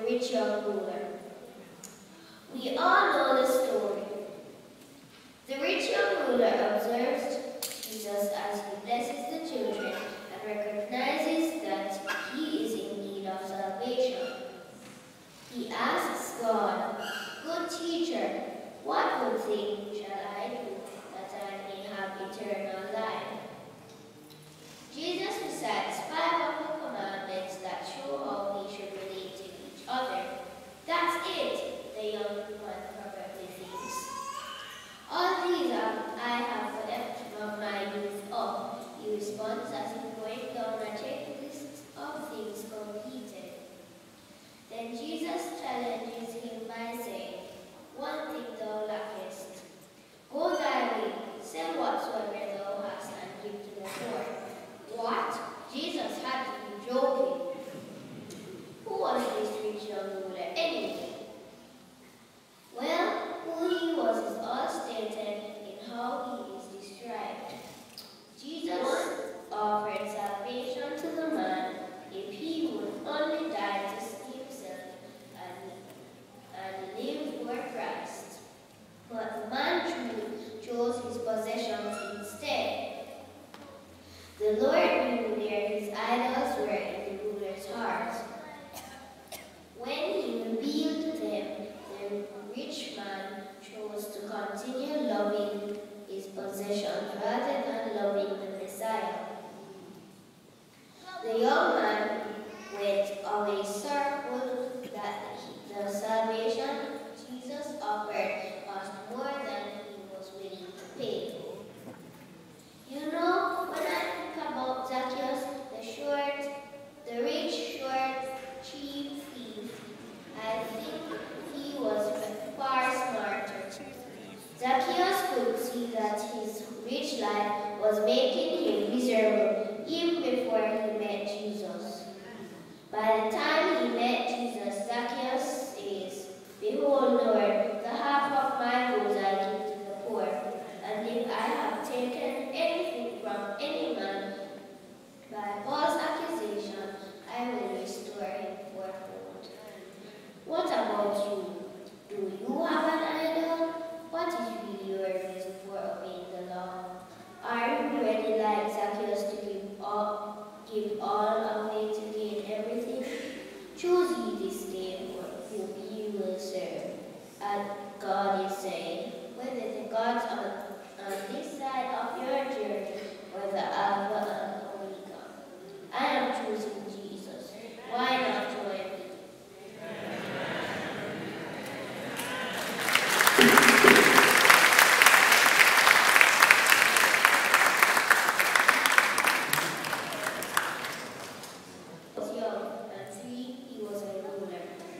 rich young ruler. We all know the story. The rich young ruler observes Jesus as he blesses the children and recognizes that he is in need of salvation. He asks God, "Good teacher, what good thing shall I do that I may have eternal life?" Jesus recites 5 of the commandments that show how we should relate to each other. "That's it," the young one probably thinks. "All these I have kept from my youth up," he responds as if going down a checklist of things completed. Then Jesus challenges him by saying, "One thing thou lackest. Go thy way, sell whatsoever thou hast, and give to the poor." What? Jesus had to be joking. Who was this rich young ruler anyway? Well, who he was is all stated in how he is described. Jesus offered salvation to the man if he would only die to see himself and live for Christ. But the man chose his possessions instead. The Lord knew where his idols were in the ruler's heart. When he revealed them, the rich man chose to continue loving his possessions rather than loving the Messiah. The young man went away sorrowful that the salvation Jesus offered cost more than he was willing to pay. You know, when I think about Zacchaeus, the rich, short, cheap thief, I think he was far smarter. Zacchaeus could see that his rich life was making him miserable even before he met Jesus. By the time he met Jesus, Zacchaeus says, "Behold, Lord, the half of my goods I give to the poor, and if I have taken anything from any man by false accusation, I will restore him fourfold." What about you? Do you have an idol? What is really your reason for obeying the law? Are you ready, like Zacchaeus, to give all away to gain everything? Choose ye this day whom ye will serve. And God is saying, whether the gods on this side of your journey or the Alpha and Omega. I am choosing Jesus. Why not join me? He was young, and 3, he was a ruler.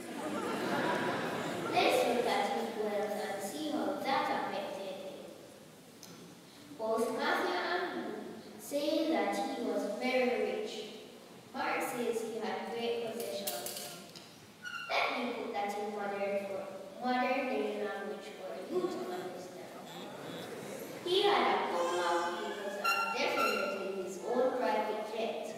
Let's look at his wealth and see how that affected him. Both Matthew and Luke say that he was very rich. Mark says he had great possessions. Let me put that in modern day language for you to understand. He had a couple of vehicles and definitely his own private jet.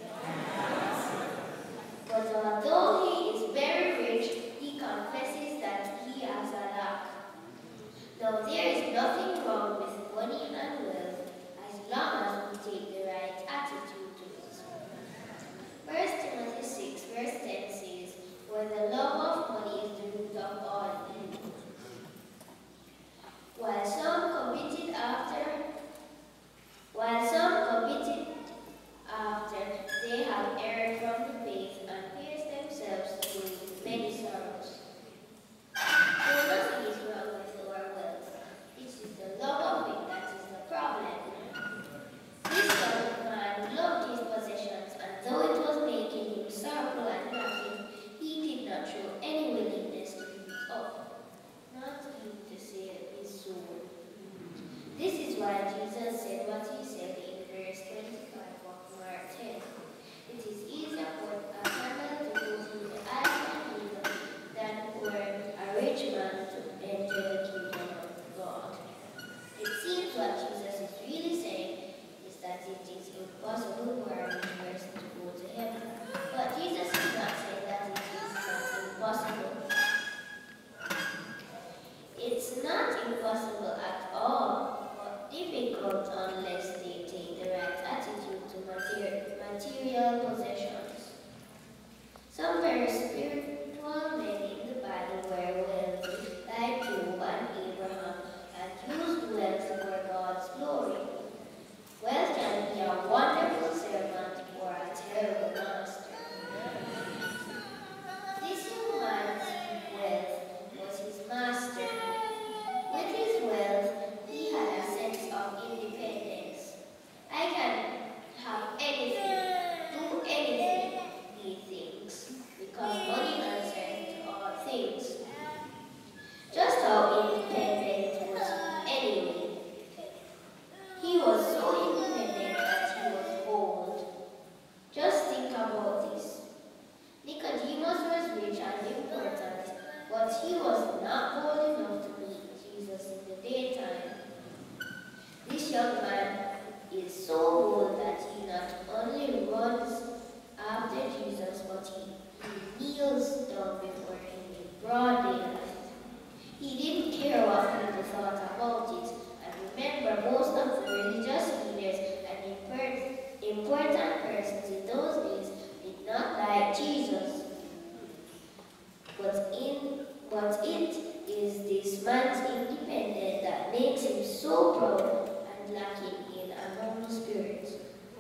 But although he is very rich, he confesses that he has a lack. Now there is nothing wrong with money and wealth as long as we take the right attitude to it. 1 Timothy 6 verse 10 says, "For the love of money is the root of all evil." things. Just how independent was he anyway? He was so independent that he was old. Just think about this. Nicodemus was rich and important, but he was not bold enough to meet Jesus in the daytime. This young man is so bold that he not only runs after Jesus, but he kneels down before him in broad daylight. He didn't care what people thought about it, and remember, most of the religious leaders and important persons in those days did not like Jesus. But it is this man's independence that makes him so proud and lacking in a humble spirit.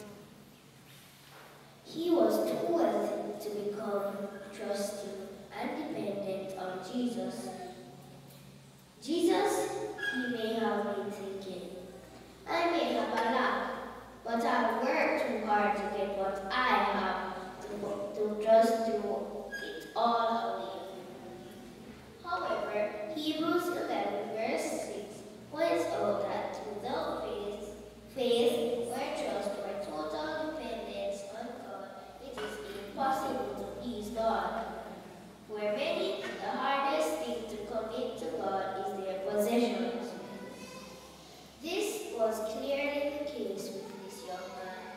He was too wealthy to become trusting and dependent on Jesus. Jesus, he may have been thinking, I may have a lot, but I've worked too hard to get what I have to just do it all away. However, Hebrews 11 verse 6 points out that without faith or trust or total dependence on God, it is impossible to please God. For many, the hardest thing to commit to God is their possessions. This was clearly the case with this young man.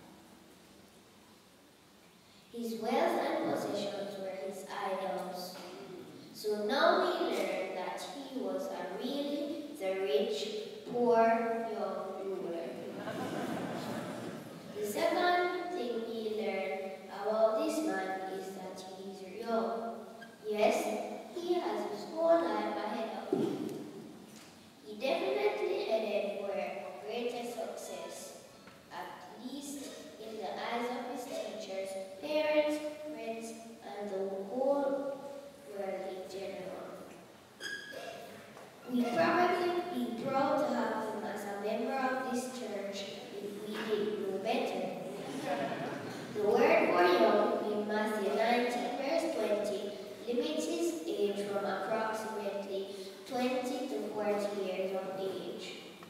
His wealth and possessions were his idols. So now we learn that he was really the rich, poor, young ruler. The second thing we learn about this man is that he is young. Yes, he has his whole life ahead of him. He definitely headed for greater success, at least in the eyes of his teachers, parents, friends, and the whole world in general. We'd probably be proud to have him as a member of this church if we didn't know better. The word for young in Matthew 19 verse 20 limits his age from approximately 20 to 40 years of age.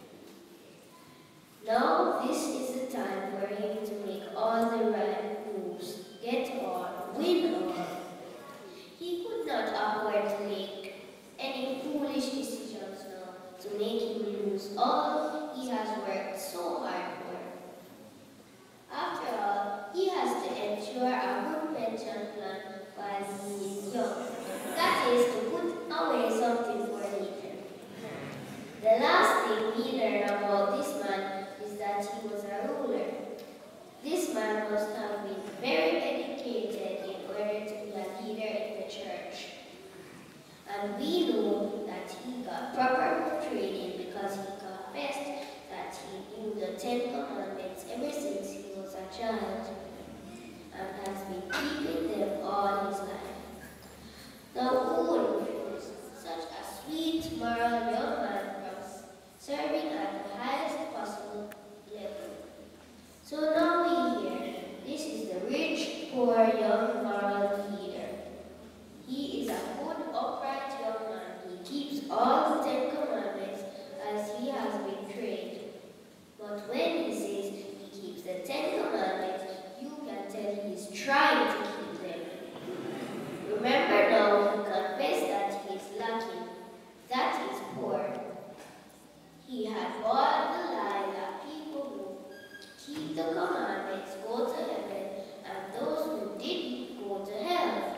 Now this is the time for him to make all the right moves, get on, win on. He could not afford to make any foolish decisions now to make him lose all he has worked so hard for. After all, he has to ensure a good pension plan while he is young. That is, to put away something for later. The last thing we learn about this man is that he was a ruler. This man must have been very educated in order to be a leader in the church. And we know that he got proper training because he confessed that he knew the 10 Commandments ever since he was a child and has been keeping them all his life. Now who would refuse such a sweet, moral young man from serving at the highest possible level? So now we hear, this is the rich, poor, young, moral leader. He is a good, upright young man. He keeps all the 10 Commandments as he has been trained. But when he says he keeps the 10 Commandments, you can tell he is trying to keep them. Remember now, he confessed that he is lacking. That is poor. He had bought the lie that people who keep the commandments go to heaven and those who didn't go to hell.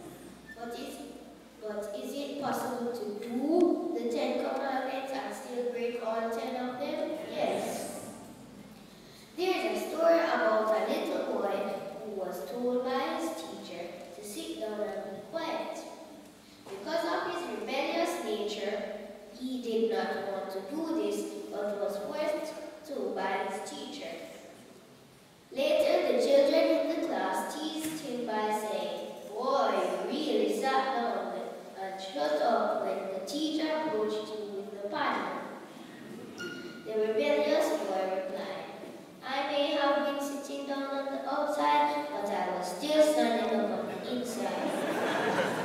But is it possible to do the 10 Commandments and still break all 10 of them? Yes. There's a story about a little boy who was told by his teacher to sit down and be quiet. Because of his rebellious nature, he did not want to do this, but was forced to by his teacher. Later, the children in the class teased him by saying, "Boy, you really sat down and shut up when the teacher approached you with the paddle." The rebellious boy replied, "I may have been sitting down on the outside, but I was still standing up on the inside."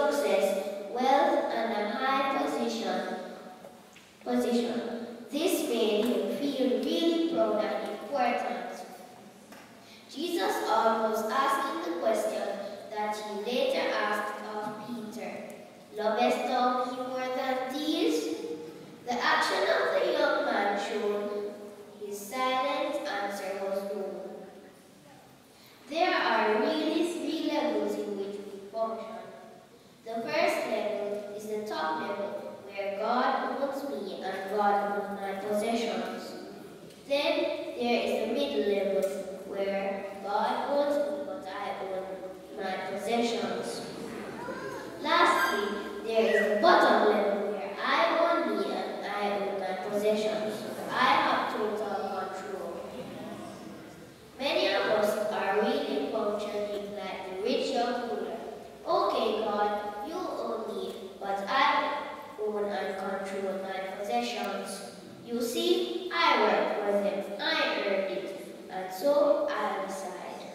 success, wealth, and a high position. This made him feel really proud and important. Jesus was asking the question that he later asked of Peter, "Lovest thou me more than these?" The action of the young man showed his silent answer was no. There are really 3 levels in which we function. The first level is the top level, where God owns me and God owns my possessions. Then there is the middle level, where God owns me but I own my possessions. Lastly, there is the bottom level, where I own me and I own my possessions. I have total control. Many of us are really functioning like the rich young ruler. Okay, God, you own me, but I own and control my possessions. You see, I work for them, I earn it, and so I decide.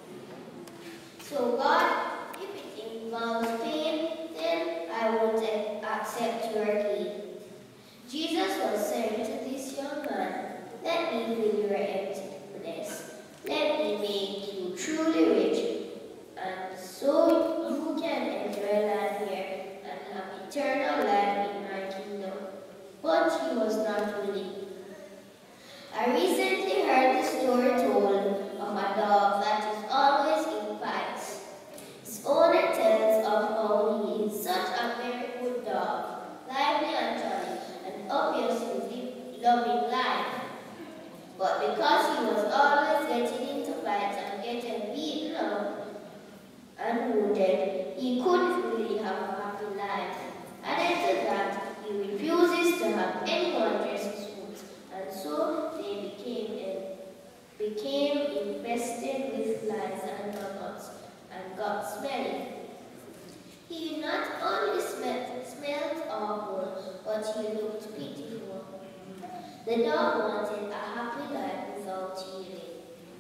So God, if it involves pain, then I won't accept your gain. Jesus was saying to this young man, "Let me fill your emptiness. Let me make you truly rich, and so you can enjoy life here and have eternal life in my kingdom." But he was not willing. I recently heard the story told of a dog that is always in fights. His owner tells of how he is such a very good dog, lively and jolly, and obviously loving life. But because he was always getting into fights and getting beaten up and wounded, he couldn't really have a happy life. Added to that, he refuses to have anyone dress his wounds, and so they became infested with lice and maggots and got smelly. He not only smelled awful, but he looked pitiful. The dog wanted a happy life without healing.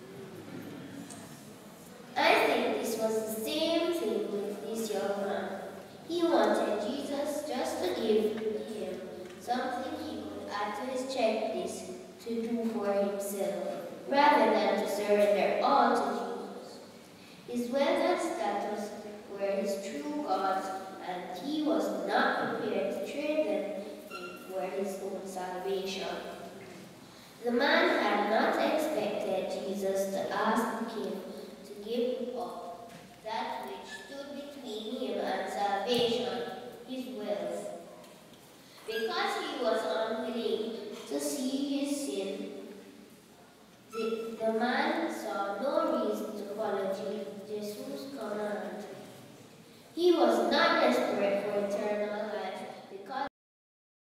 I think this was the same thing with this young man. He wanted Jesus just to give him something he could add to his checklist to do for himself, rather than to surrender all to Jesus. His wealth and status were his true gods, and he was not prepared to trade them for his own salvation. The man had not expected Jesus to ask him to give up that which stood between him and salvation, his wealth. Because he was unwilling to see his sin